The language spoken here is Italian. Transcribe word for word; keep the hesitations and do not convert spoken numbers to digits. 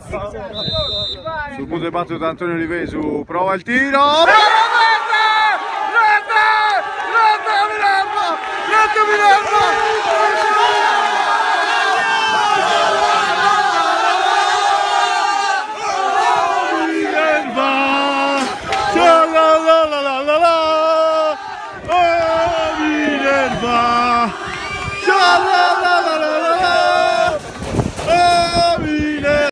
Sul punto di battuto da Antonio Livesu, prova il tiro. Minerva!